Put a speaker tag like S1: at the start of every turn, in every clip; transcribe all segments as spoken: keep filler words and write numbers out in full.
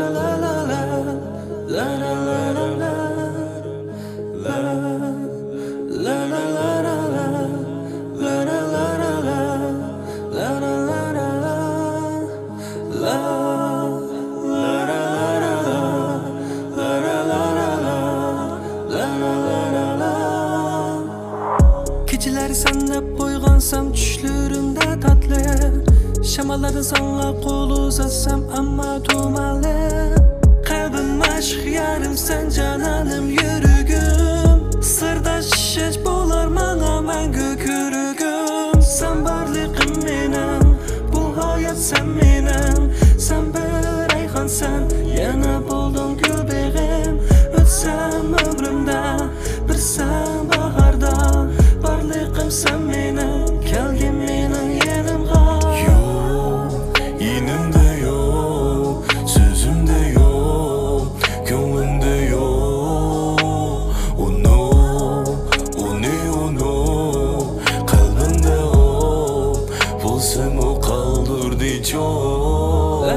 S1: Geceleri senle boygansam düşlerimde tatlı. Şamaların sana kol uzatsam ama dumanlı. Kalbim aşk yarım sen cananım yürügüm. Sırdaş bolar bana ben gökürügüm. Sen varlığım benim, bu hayat sen benim. Sen bir ayhan sen, yana buldum göbeğim. Ötsem ömrümde, bir sen baharda. Varlığım sen benim, geldim benim yanımga.
S2: Yok, yenimde yok, sözümde yok, gönlümde yok. Oh no, oh ne oh no, kalbimde o. Bulsam o kaldırdı çok.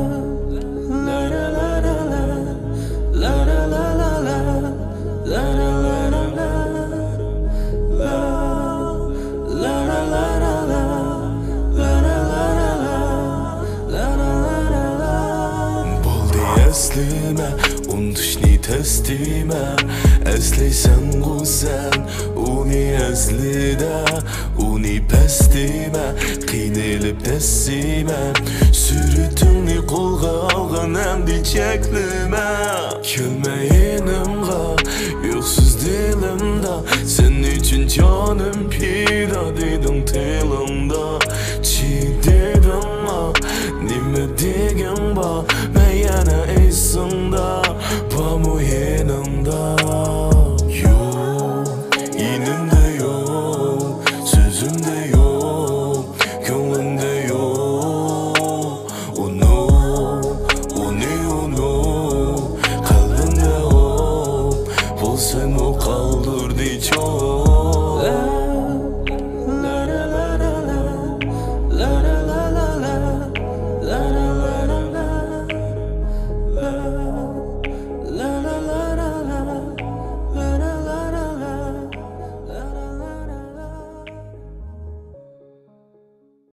S2: Eslime, unduşni teslime. Esleysen güzel, uni eslide, uni pestime. Qiynelip tessime, sürütümni kolga algan emdi çeklime. Kelmeyinimga, yoksuz dilimde. Sen için canım pida dedim tilimde. Çi dedim ma, nime degin ba. Yana eysunda